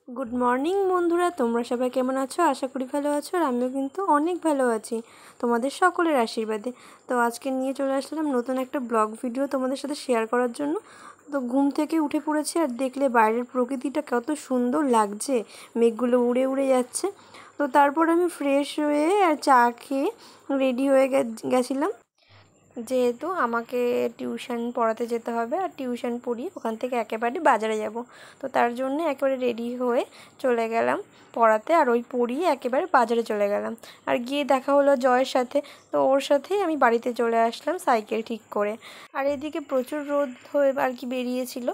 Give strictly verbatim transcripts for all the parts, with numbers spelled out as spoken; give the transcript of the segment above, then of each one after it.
Good morning বন্ধুরা, তোমরা সবাই কেমন আছো? আশা করি ভালো আছো। আর আমিও কিন্তু অনেক ভালো আছি তোমাদের সকলের আশীর্বাদে। তো আজকে নিয়ে চলে আসলাম নতুন একটা ব্লগ ভিডিও তোমাদের সাথে শেয়ার করার জন্য। তো ঘুম থেকে উঠে পড়েছি, আর দেখলে বাইরের প্রকৃতিটা কত সুন্দর লাগছে, মেঘগুলো উড়ে উড়ে যাচ্ছে। তো তারপর আমি ফ্রেশ হয়ে আর চা খেয়ে রেডি হয়ে গেছিলাম, যেহেতু আমাকে টিউশন পড়াতে যেতে হবে, আর টিউশন পড়িয়ে ওখান থেকে একেবারে বাজারে যাব। তো তার জন্য একেবারে রেডি হয়ে চলে গেলাম পড়াতে, আর ওই পড়িয়ে একেবারে বাজারে চলে গেলাম। আর গিয়ে দেখা হলো জয়ের সাথে, তো ওর সাথেই আমি বাড়িতে চলে আসলাম সাইকেল ঠিক করে। আর এদিকে প্রচুর রোদ হয়ে আর কি বেরিয়েছিল,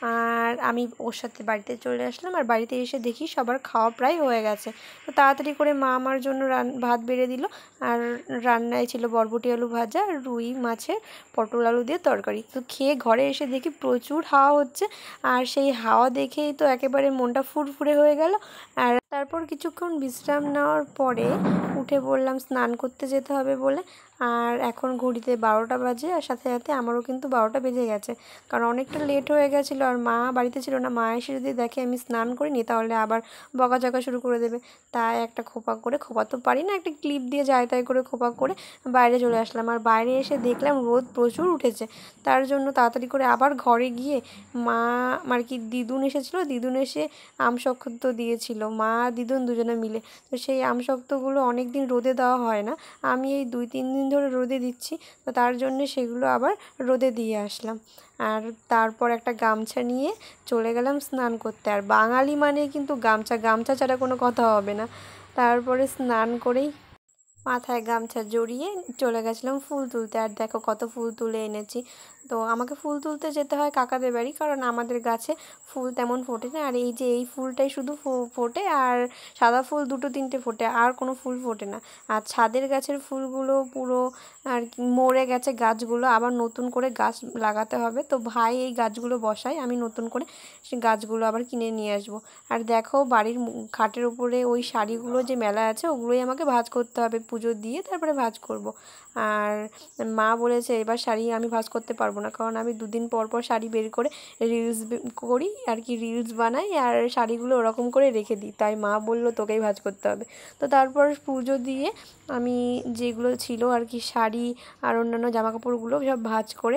আর আমি ওর সাথে বাড়িতে চলে আসলাম। আর বাড়িতে এসে দেখি সবার খাওয়া প্রায় হয়ে গেছে। তো তাড়াতাড়ি করে মা আমার জন্য রান ভাত বেড়ে দিল, আর রান্নায় ছিল বরবটি আলু ভাজা আর রুই মাছের পটল আলু দিয়ে তরকারি। তো খেয়ে ঘরে এসে দেখি প্রচুর হাওয়া হচ্ছে, আর সেই হাওয়া দেখেই তো একেবারে মনটা ফুরফুরে হয়ে গেল। আর তারপর কিছুক্ষণ বিশ্রাম নেওয়ার পরে উঠে পড়লাম স্নান করতে যেতে হবে বলে। আর এখন ঘড়িতে বারোটা বাজে, আর সাথে সাথে আমারও কিন্তু বারোটা বেজে গেছে, কারণ অনেকটা লেট হয়ে গেছিলো। আর মা বাড়িতে ছিল না, মা এসে যদি দেখে আমি স্নান করিনি তাহলে আবার বকাঝকা শুরু করে দেবে। তাই একটা খোপা করে, খোপা তো পারি না, একটা ক্লিপ দিয়ে যায় তাই করে খোপা করে বাইরে চলে আসলাম। আর বাইরে এসে দেখলাম রোদ প্রচুর উঠেছে, তার জন্য তাড়াতাড়ি করে আবার ঘরে গিয়ে মা আর কি দিদুন এসেছিলো, দিদুন এসে আমশক্ত দিয়েছিল, মা দিদুন দুজনে মিলে। তো সেই আমশক্তগুলো অনেক দিন রোদে দেওয়া হয় না, আমি এই দুই তিন দিন ধরে রোদে দিচ্ছি, তো তার জন্যে সেগুলো আবার রোদে দিয়ে আসলাম। আর তারপর একটা গামছা নিয়ে চলে গেলাম স্নান করতে। আর বাঙালি মানে কিন্তু গামছা, গামছা ছাড়া কোনো কথা হবে না। তারপরে স্নান করেই মাথায় গামছা জড়িয়ে চলে গেছিলাম ফুল তুলতে। আর দেখো কত ফুল তুলে এনেছি। তো আমাকে ফুল তুলতে যেতে হয় কাকাদের বাড়ি, কারণ আমাদের গাছে ফুল তেমন ফোটে না। আর এই যে এই ফুলটাই শুধু ফোটে, আর সাদা ফুল দুটো তিনটে ফোটে, আর কোনো ফুল ফোটে না। আর ছাদের গাছের ফুলগুলো পুরো আর কি মরে গেছে গাছগুলো, আবার নতুন করে গাছ লাগাতে হবে। তো ভাই এই গাছগুলো বসায়, আমি নতুন করে সে গাছগুলো আবার কিনে নিয়ে আসবো। আর দেখো বাড়ির খাটের উপরে ওই শাড়িগুলো যে মেলা আছে, ওগুলোই আমাকে ভাঁজ করতে হবে, পুজো দিয়ে তারপরে ভাঁজ করব। আর মা বলেছে এবার শাড়ি আমি ভাঁজ করতে পারবো না, কারণ আমি দুদিন পর পর শাড়ি বের করে রিলস করি আর কি, রিলস বানাই আর শাড়িগুলো ওরকম করে রেখে দিই। তাই মা বললো তোকেই ভাঁজ করতে হবে। তো তারপর পুজো দিয়ে আমি যেগুলো ছিল আর কি শাড়ি আর অন্যান্য জামাকাপড়গুলো সব ভাঁজ করে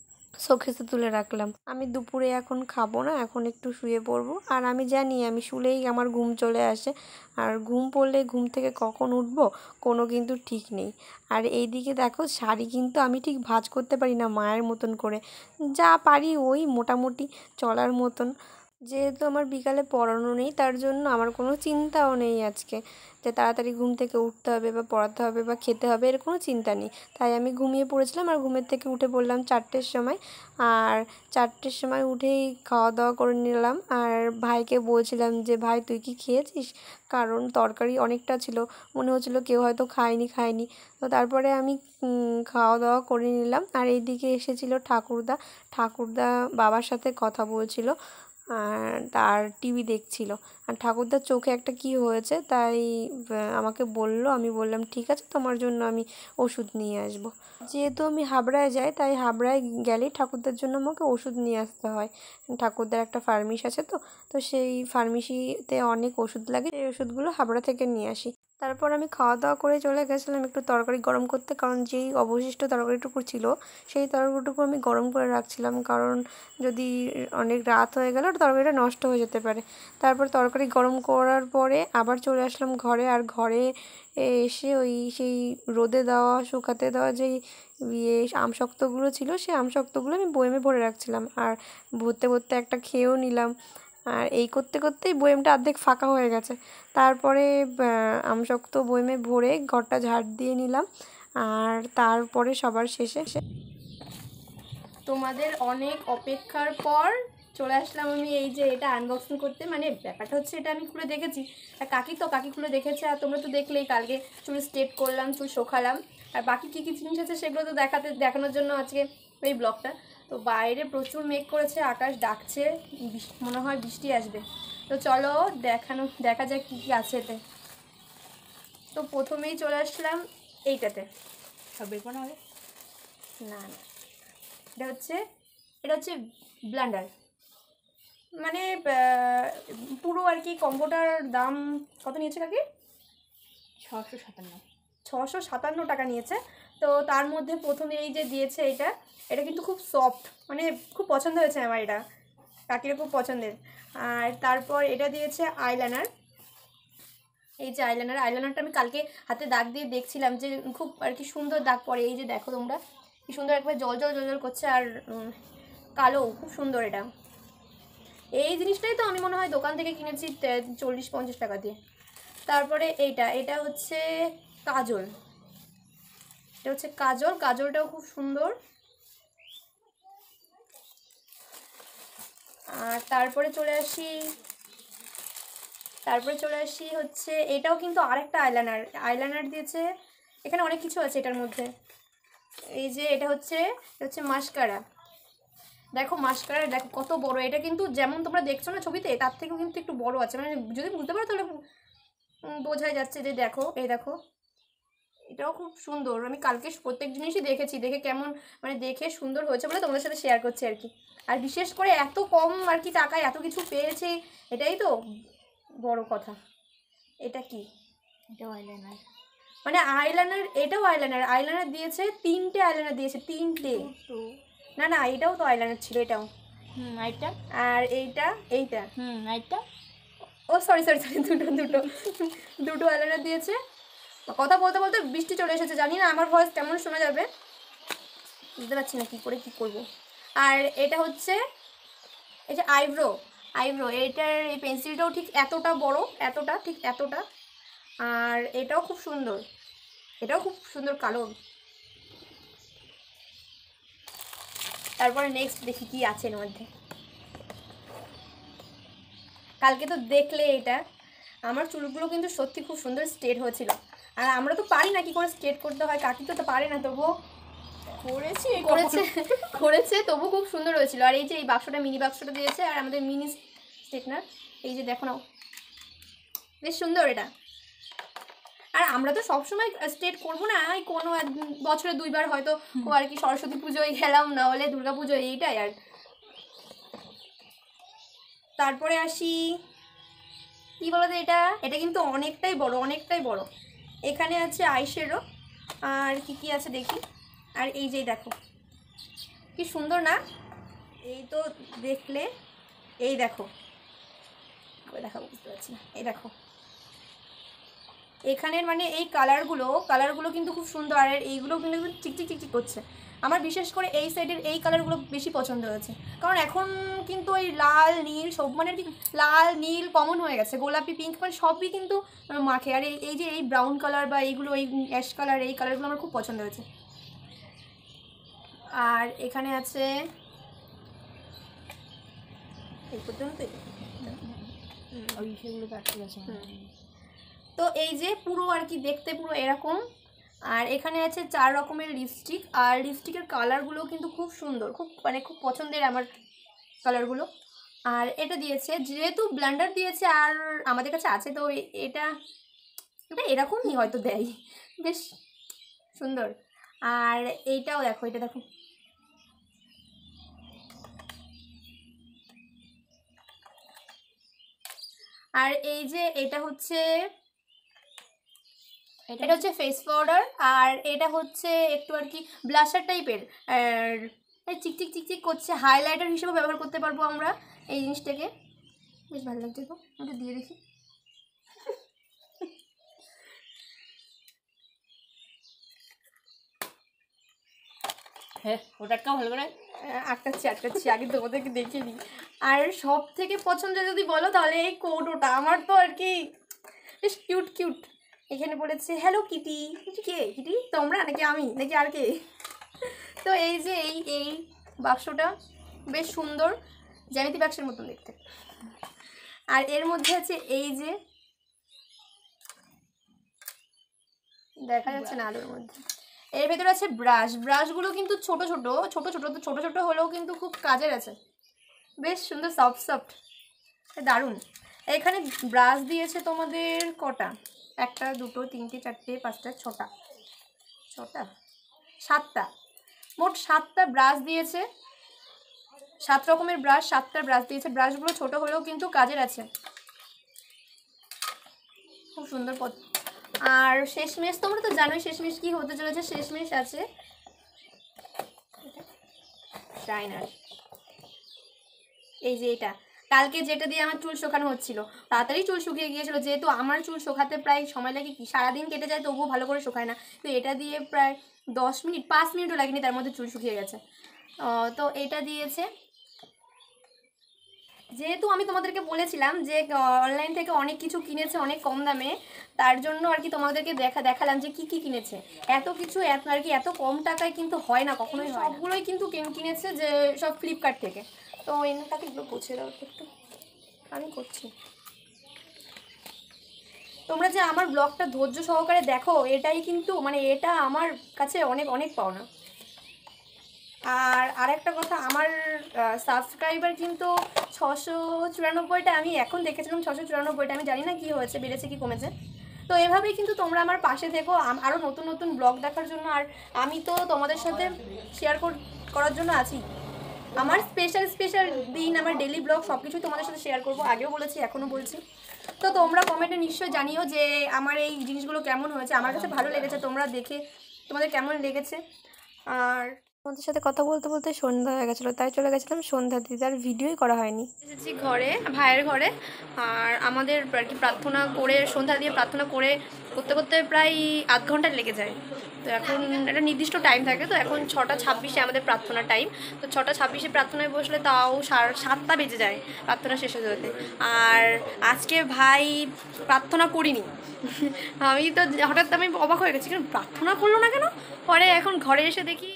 শোকেসে তুলে রাখলাম। আমি দুপুরে এখন খাবো না, এখন একটু শুয়ে পড়বো। আর আমি জানি আমি শুলেই আমার ঘুম চলে আসে, আর ঘুম পড়লে ঘুম থেকে কখন উঠবো কোনো কিন্তু ঠিক নেই। আর এইদিকে দেখো শাড়ি কিন্তু আমি ঠিক ভাঁজ করতে পারি না মায়ের মতন করে, যা পারি ওই মোটামুটি চলার মতন। যেহেতু আমার বিকালে পড়ানো নেই, তার জন্য আমার কোনো চিন্তাও নেই আজকে যে তাড়াতাড়ি ঘুম থেকে উঠতে হবে বা পড়াতে হবে বা খেতে হবে, এর কোনো চিন্তা নেই। তাই আমি ঘুমিয়ে পড়েছিলাম, আর ঘুমের থেকে উঠে পড়লাম চারটের সময়। আর চারটের সময় উঠেই খাওয়া দাওয়া করে নিলাম। আর ভাইকে বলছিলাম যে ভাই তুই কি খেয়েছিস, কারণ তরকারি অনেকটা ছিল, মনে হচ্ছিলো কেউ হয়তো খায়নি খায়নি তো তারপরে আমি খাওয়া দাওয়া করে নিলাম। আর এইদিকে এসেছিলো ঠাকুরদা, ঠাকুরদা বাবার সাথে কথা বলছিল আর তার টিভি দেখছিল। আর ঠাকুরদার চোখে একটা কি হয়েছে তাই আমাকে বলল, আমি বললাম ঠিক আছে তোমার জন্য আমি ওষুধ নিয়ে আসব। যেহেতু আমি হাবড়ায় যাই, তাই হাবড়ায় গেলেই ঠাকুরদার জন্য আমাকে ওষুধ নিয়ে আসতে হয়। ঠাকুরদার একটা ফার্মেসি আছে, তো তো সেই ফার্মেসিতে অনেক ওষুধ লাগে, সেই ওষুধগুলো হাবড়া থেকে নিয়ে আসি। তারপর আমি খাওয়া দাওয়া করে চলে গেছিলাম একটু তরকারি গরম করতে, কারণ যেই অবশিষ্ট তরকারিটুকু ছিল সেই তরকারিটুকু আমি গরম করে রাখছিলাম, কারণ যদি অনেক রাত হয়ে গেলে তরকারিটা নষ্ট হয়ে যেতে পারে। তারপর তরকারি গরম করার পরে আবার চলে আসলাম ঘরে। আর ঘরে এসে ওই সেই রোদে দেওয়া শুকাতে দেওয়া যেই ইয়ে আমশক্তগুলো ছিল, সেই আমশক্তগুলো আমি বয়েমে ভরে রাখছিলাম, আর ভরতে ভরতে একটা খেয়েও নিলাম। আর এই করতে করতেই বয়েমটা অর্ধেক ফাঁকা হয়ে গেছে। তারপরে আমশক্ত বয়েমে ভরে ঘরটা ঝাড় দিয়ে নিলাম। আর তারপরে সবার শেষে তোমাদের অনেক অপেক্ষার পর চলে আসলাম আমি এই যে এটা আনবক্সিং করতে। মানে ব্যাপারটা হচ্ছে এটা আমি খুলে দেখেছি, আর কাকি তো কাকি খুলে দেখেছে, আর তোমরা তো দেখলেই কালকে চুল স্ট্রেট করলাম, চুল শোকালাম, আর বাকি কী কী জিনিস আছে সেগুলো তো দেখাতে দেখানোর জন্য আজকে এই ব্লগটা। তো বাইরে প্রচুর মেঘ করেছে, আকাশ ডাকছে, মনে হয় বৃষ্টি আসবে। তো চলো দেখানো দেখা যাক কী কী আছে এতে। তো প্রথমেই চলে আসলাম এইটাতে, সব বের করা হবে না না এটা হচ্ছে এটা হচ্ছে ব্লেন্ডার। মানে পুরো আর কি কম্বোটার দাম কত নিয়েছে কাকি? ছশো সাতান্ন ছশো সাতান্ন টাকা নিয়েছে। তো তার মধ্যে প্রথমে এই যে দিয়েছে এটা, এটা কিন্তু খুব সফট, মানে খুব পছন্দ হয়েছে আমার, এটা কাকির খুব পছন্দের। আর তারপর এটা দিয়েছে আইলাইনার। এই যে আইলাইনার, আইলাইনারটা আমি কালকে হাতে দাগ দিয়ে দেখছিলাম যে খুব আর কি সুন্দর দাগ পড়ে। এই যে দেখো তোমরা কি সুন্দর একবার জল জল জল জল করছে, আর কালো, খুব সুন্দর এটা। এই জিনিসটাই তো আমি মনে হয় দোকান থেকে কিনেছি চল্লিশ পঞ্চাশ টাকা দিয়ে। তারপরে এইটা, এটা হচ্ছে কাজল, এটা হচ্ছে কাজল, কাজলটাও খুব সুন্দর। আর তারপরে চলে আসি, তারপরে চলে আসি হচ্ছে এটাও কিন্তু আরেকটা আইলাইনার, আইলাইনার দিয়েছে। এখানে অনেক কিছু আছে এটার মধ্যে। এই যে এটা হচ্ছে, এটা হচ্ছে মাস্কারা। দেখো মাস্কারা দেখো কত বড়, এটা কিন্তু যেমন তোমরা দেখছো না ছবিতে তার থেকেও কিন্তু একটু বড় আছে, মানে যদি বুঝতে পারো তাহলে বোঝাই যাচ্ছে যে দেখো, এই দেখো এটাও খুব সুন্দর। আমি কালকে প্রত্যেক জিনিসই দেখেছি, দেখে কেমন মানে দেখে সুন্দর হয়েছে বলে তোমাদের সাথে শেয়ার করছি আর কি। আর বিশেষ করে এত কম আর কি টাকায় এত কিছু পেয়েছে, এটাই তো বড় কথা। এটা কি? এটাও আইলাইনার, মানে আইলাইনার, এটাও আইলাইনার, আইলাইনার দিয়েছে তিনটে, আইলাইনার দিয়েছে তিনটে। না না এটাও তো আইলাইনার ছিল, এটাও। হুম এইটা, আর এইটা, এইটা, হুম এইটা, ও সরি সরি সরি দুটো দুটো দুটো আইলাইনার দিয়েছে। কথা বলতে বলতে বৃষ্টি চলে এসেছে, জানি না আমার ভয়েস কেমন শোনা যাবে, বুঝতে পারছি না কী করে কী করব। আর এটা হচ্ছে এই যে আইব্রো, আইব্রো এটার এই পেন্সিলটাও ঠিক এতটা বড়, এতটা ঠিক এতটা। আর এটাও খুব সুন্দর, এটাও খুব সুন্দর কালো। তারপরে নেক্সট দেখি কি আছে এর মধ্যে। কালকে তো দেখলে এটা, আমার চুলগুলো কিন্তু সত্যি খুব সুন্দর স্ট্রেট হয়েছিল। আর আমরা তো পারি না কি করে স্ট্রেট করতে হয়, কাকি তো পারে না, তবুও করেছি করেছে করেছে তবু খুব সুন্দর হয়েছিল। আর এই যে এই বাক্সটা, মিনি বাক্সটা দিয়েছে, আর আমাদের মিনি স্ট্রেটনার, এই যে দেখো নাও বেশ সুন্দর এটা। আর আমরা তো সবসময় স্ট্রেট করবো না, এই কোনো এক বছরে দুইবার হয়তো ও আর কি সরস্বতী পুজোয় গেলাম, না হলে দুর্গা পুজোয়, এইটাই আর। তারপরে আসি কি বলতো, এটা এটা কিন্তু অনেকটাই বড়, অনেকটাই বড়। এখানে আছে আইশ্যাডো, আর কি কি আছে দেখি। আর এই যে দেখো কি সুন্দর না, এই তো দেখলে, এই দেখো দেখাবো, বুঝতে পারছি না, এই দেখো এখানের মানে এই কালারগুলো, কালারগুলো কিন্তু খুব সুন্দর। আর এইগুলো কিন্তু চিকচিক চিকচিক করছে। আমার বিশেষ করে এই সাইডের এই কালারগুলো বেশি পছন্দ হয়েছে, কারণ এখন কিন্তু ওই লাল নীল সব মানে কি লাল নীল কমন হয়ে গেছে, গোলাপি পিঙ্ক মানে সবই কিন্তু মাখে। আর এই যে এই ব্রাউন কালার বা এইগুলো, এই অ্যাশ কালার, এই কালারগুলো আমার খুব পছন্দ হয়েছে। আর এখানে আছে এই পর্যন্তই, ওই সেগুলো কাটতে আছে। তো এই যে পুরো আর কি দেখতে পুরো এরকম। আর এখানে আছে চার রকমের লিপস্টিক, আর লিপস্টিকের কালারগুলো কিন্তু খুব সুন্দর, খুব মানে খুব পছন্দের আমার কালারগুলো। আর এটা দিয়েছে যেহেতু ব্লেন্ডার দিয়েছে, আর আমাদের কাছে আছে তো এটা এটা এরকমই হয়তো দেয়, বেশ সুন্দর। আর এইটাও দেখো, এটা দেখো আর এই যে এটা হচ্ছে, এটা হচ্ছে ফেস পাউডার, আর এটা হচ্ছে একটু আর কি ব্লাশার টাইপের, আর চিকচিক চিকচিক করছে, হাইলাইটার হিসেবে ব্যবহার করতে পারবো আমরা এই জিনিসটাকে। বেশ ভালো লাগছে তো, ওটা দিয়ে দেখি। হ্যাঁ ওটাকেও ভালো করে আটকাচ্ছি আটকাচ্ছি আগে তোমাদেরকে দেখে নিই। আর সব থেকে পছন্দ যদি বলো তাহলে এই কৌটোটা, আমার তো আর কি বেশ কিউট কিউট। এখানে বলেছে হ্যালো কিটি, কিটি কে? কিটি তোমরা নাকি আমি নাকি আর কে? তো এই যে এই এই বাক্সটা বেশ সুন্দর, জ্যামিতি বাক্সের মতন দেখতে। আর এর মধ্যে আছে এই যে, দেখা যাচ্ছে না আলোর মধ্যে, এর ভেতরে আছে ব্রাশ। ব্রাশগুলো কিন্তু ছোট ছোট ছোট ছোট তো ছোট ছোট হলেও কিন্তু খুব কাজের আছে, বেশ সুন্দর সফট সফট, দারুণ। এখানে ব্রাশ দিয়েছে তোমাদের কটা, একটা দুটো তিনটে চারটে পাঁচটা ছটা, ছটা সাতটা, মোট সাতটা ব্রাশ দিয়েছে। সাত রকমের ব্রাশ, সাতটা ব্রাশ দিয়েছে। ব্রাশগুলো ছোট হলেও কিন্তু কাজের আছে, খুব সুন্দর পদ। আর শেষমেশ তোমরা তো জানোই শেষমেশ কি হতে চলেছে। শেষমেশ আছে শাইনার, এই যে এটা কালকে যেটা দিয়ে আমার চুল শুকানো হচ্ছিল, তাড়াতাড়ি চুল শুকিয়ে গিয়েছিল, যেহেতু আমার চুল শুকাতে প্রায় সময় লাগে, কি সারাদিন কেটে যায় তবুও ভালো করে শুকায় না। তো এটা দিয়ে প্রায় দশ মিনিট পাঁচ মিনিটও লাগেনি, তার মধ্যে চুল শুকিয়ে গেছে। তো এটা দিয়েছে, যেহেতু আমি তোমাদেরকে বলেছিলাম যে অনলাইন থেকে অনেক কিছু কিনেছে অনেক কম দামে, তার জন্য আর কি তোমাদেরকে দেখা দেখালাম যে কি কি কিনেছে। এত কিছু এত আর কি এত কম টাকায় কিন্তু হয় না, কখনোই হয় না। সবগুলোই কিন্তু কিনেছে যে সব ফ্লিপকার্ট থেকে। তো এনটাকে এগুলো পৌঁছে দাও একটু, আমি করছি। তোমরা যে আমার ব্লগটা ধৈর্য সহকারে দেখো, এটাই কিন্তু মানে এটা আমার কাছে অনেক অনেক পাওনা। আর আরেকটা কথা, আমার সাবস্ক্রাইবার কিন্তু ছশো চুরানব্বইটা, আমি এখন দেখেছিলাম ছশো চুরানব্বইটা, আমি জানি না কি হয়েছে, বেড়েছে কি কমেছে। তো এভাবেই কিন্তু তোমরা আমার পাশে থেকো আরও নতুন নতুন ব্লগ দেখার জন্য। আর আমি তো তোমাদের সাথে শেয়ার করার জন্য আছি। আমার স্পেশাল স্পেশাল দিন, আমার ডেলি ব্লগ সব কিছুই তোমাদের সাথে শেয়ার করবো, আগেও বলেছি এখনও বলছি। তো তোমরা কমেন্টে নিশ্চয়ই জানিও যে আমার এই জিনিসগুলো কেমন হয়েছে। আমার কাছে ভালো লেগেছে, তোমরা দেখে তোমাদের কেমন লেগেছে। আর তোমাদের সাথে কথা বলতে বলতে সন্ধ্যা হয়ে গেছিলো, তাই চলে গেছিলাম সন্ধ্যা দিতে, আর ভিডিওই করা হয়নি। এসেছি ঘরে, ভাইয়ের ঘরে। আর আমাদের আর কি প্রার্থনা করে সন্ধ্যা দিয়ে প্রার্থনা করে করতে করতে প্রায় আধ ঘন্টা লেগে যায়। তো এখন একটা নির্দিষ্ট টাইম থাকে, তো এখন ছটা ছাব্বিশে আমাদের প্রার্থনার টাইম। তো ছটা ছাব্বিশে প্রার্থনায় বসলে তাও সাতটা বেজে যায় প্রার্থনা শেষ হতে হতে। আর আজকে ভাই প্রার্থনা করিনি, আমি তো হঠাৎ আমি অবাক হয়ে গেছি, কেন প্রার্থনা করলো না কেন। পরে এখন ঘরে এসে দেখি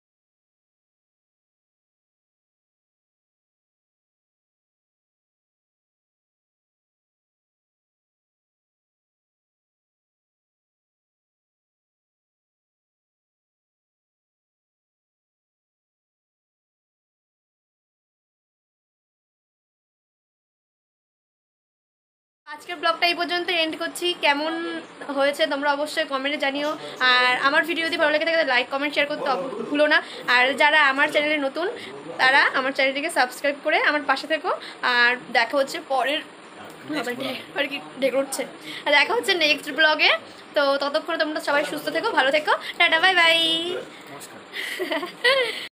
আজকের ব্লগটা এই পর্যন্ত এন্ড করছি। কেমন হয়েছে তোমরা অবশ্যই কমেন্টে জানিও। আর আমার ভিডিও যদি ভালো লেগে থাকে লাইক কমেন্ট শেয়ার করতে ভুলো না। আর যারা আমার চ্যানেলে নতুন তারা আমার চ্যানেলটিকে সাবস্ক্রাইব করে আমার পাশে থেকো। আর দেখা হচ্ছে পরের আর কি ঢেকে উঠছে আর দেখা হচ্ছে নেক্সট ব্লগে। তো ততক্ষণে তোমরা সবাই সুস্থ থেকো, ভালো থেকো, টাটা বাই বাই।